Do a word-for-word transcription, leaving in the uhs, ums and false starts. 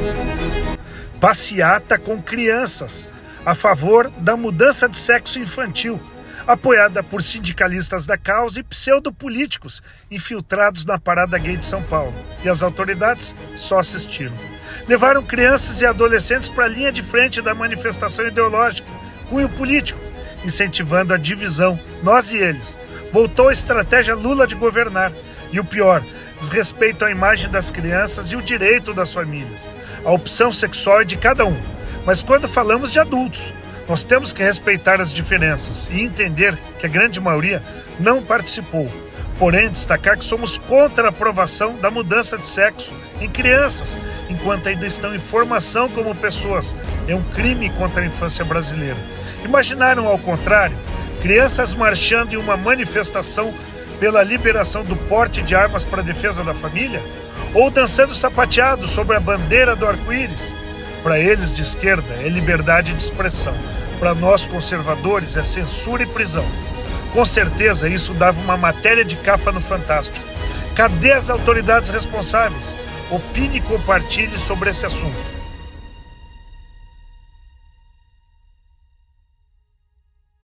Passeata com crianças a favor da mudança de sexo infantil, apoiada por sindicalistas da causa e pseudopolíticos infiltrados na parada gay de São Paulo. E as autoridades só assistiram. Levaram crianças e adolescentes para a linha de frente da manifestação ideológica, cunho político, incentivando a divisão, nós e eles. Voltou a estratégia Lula de governar. E o pior, desrespeito à imagem das crianças e o direito das famílias. A opção sexual é de cada um. Mas quando falamos de adultos, nós temos que respeitar as diferenças e entender que a grande maioria não participou. Porém, destacar que somos contra a aprovação da mudança de sexo em crianças, enquanto ainda estão em formação como pessoas. É um crime contra a infância brasileira. Imaginaram, ao contrário, crianças marchando em uma manifestação pela liberação do porte de armas para a defesa da família? Ou dançando sapateado sobre a bandeira do arco-íris? Para eles de esquerda é liberdade de expressão. Para nós conservadores é censura e prisão. Com certeza isso dava uma matéria de capa no Fantástico. Cadê as autoridades responsáveis? Opine e compartilhe sobre esse assunto.